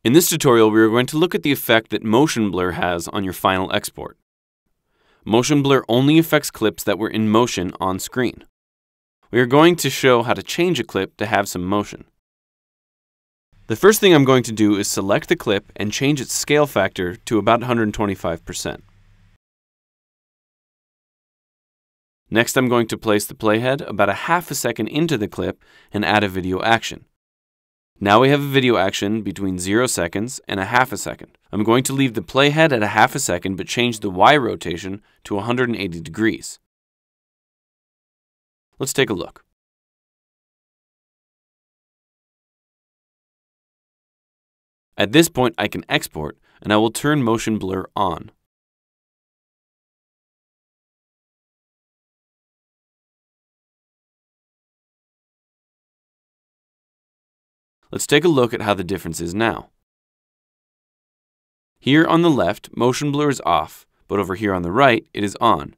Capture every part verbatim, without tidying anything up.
In this tutorial, we are going to look at the effect that motion blur has on your final export. Motion blur only affects clips that were in motion on screen. We are going to show how to change a clip to have some motion. The first thing I'm going to do is select the clip and change its scale factor to about one hundred twenty-five percent. Next, I'm going to place the playhead about a half a second into the clip and add a video action. Now we have a video action between zero seconds and a half a second. I'm going to leave the playhead at a half a second but change the Y rotation to one hundred eighty degrees. Let's take a look. At this point, I can export, and I will turn motion blur on. Let's take a look at how the difference is now. Here on the left, motion blur is off, but over here on the right, it is on.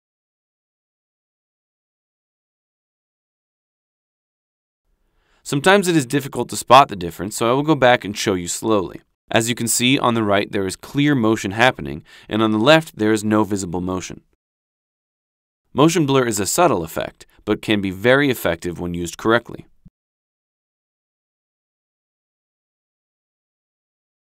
Sometimes it is difficult to spot the difference, so I will go back and show you slowly. As you can see, on the right there is clear motion happening, and on the left there is no visible motion. Motion blur is a subtle effect, but can be very effective when used correctly.